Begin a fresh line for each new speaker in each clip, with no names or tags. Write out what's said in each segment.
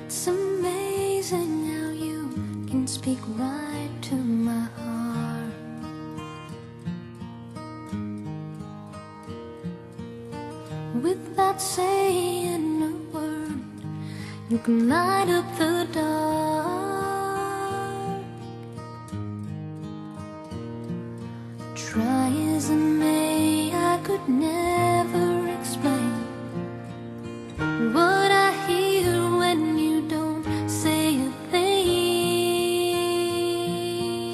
It's amazing how you can speak right to my heart. Without saying a word, you can light up the dark. Try as I may, I could never explain what I hear when you don't say a thing.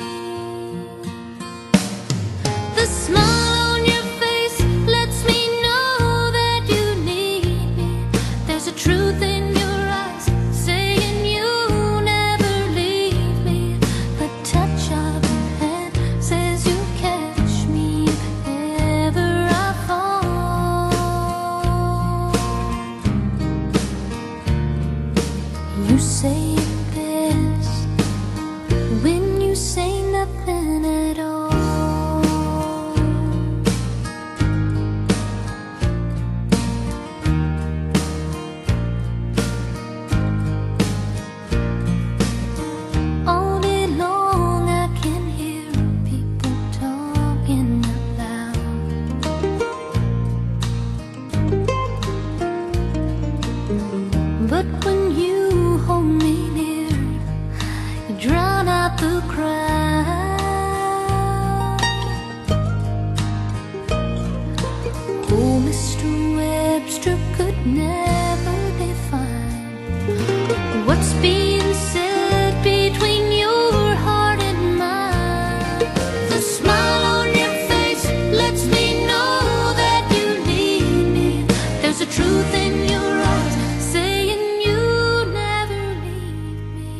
The smile on your face lets me know that you need me. There's a truth in your eyes saying you never leave me. The touch of your hand says you catch me if ever I fall. You say it best when you say nothing at all. All day long I can hear people talking out loud, but when you hold me near, you drown out the crowd. Oh, Mr. Webster could never define what's being said between your heart and mine. The smile on your face lets me know that you need me. There's a truth in your eyes saying you never leave me.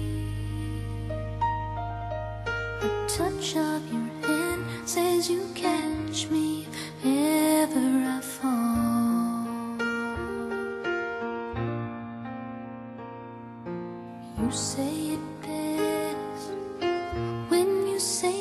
The touch of your hand says you catch me if ever I fall. You say it best when you say